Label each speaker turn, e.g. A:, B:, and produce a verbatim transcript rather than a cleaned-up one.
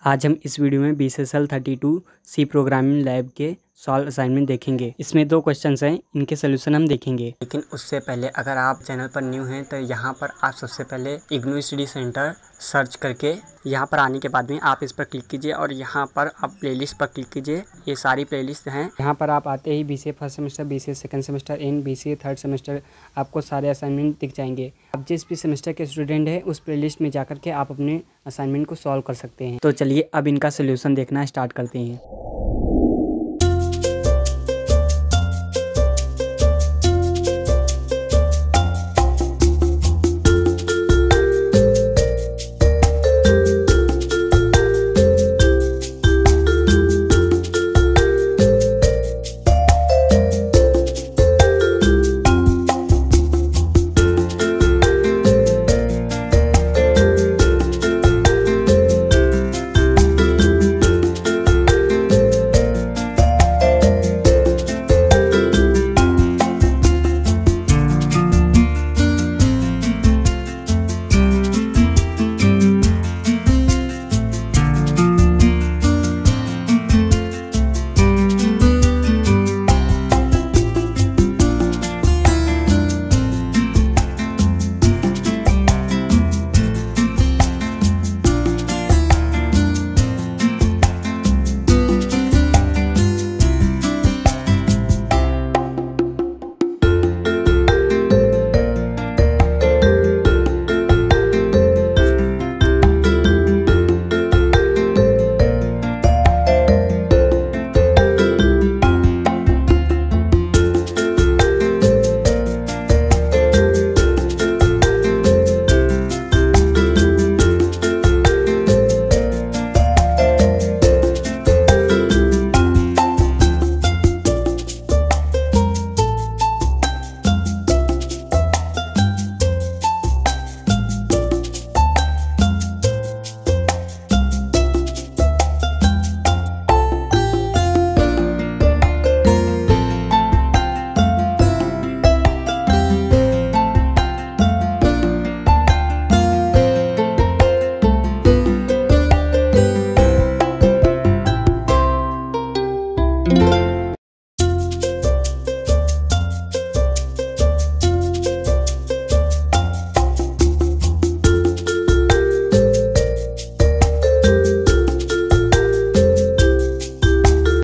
A: आज हम इस वीडियो में B S S L thirty two C programming lab के सॉल्व असाइनमेंट देखेंगे। इसमें दो क्वेश्चंस हैं, इनके सोल्यूशन हम देखेंगे। लेकिन उससे पहले अगर आप चैनल पर न्यू हैं तो यहाँ पर आप सबसे पहले इग्नू स्टडी सेंटर सर्च करके यहाँ पर आने के बाद में आप इस पर क्लिक कीजिए और यहाँ पर आप प्लेलिस्ट पर क्लिक कीजिए। ये सारी प्लेलिस्ट हैं। यहाँ पर आप आते ही B C A first semester, B C A second semester and B C A third semester आपको सारे असाइनमेंट दिख जाएंगे। आप जिस भी सेमेस्टर के स्टूडेंट हैं उस प्लेलिस्ट में जाकर के आप अपने असाइनमेंट को सॉल्व कर सकते हैं। तो चलिए अब इनका सोल्यूशन देखना स्टार्ट करते हैं।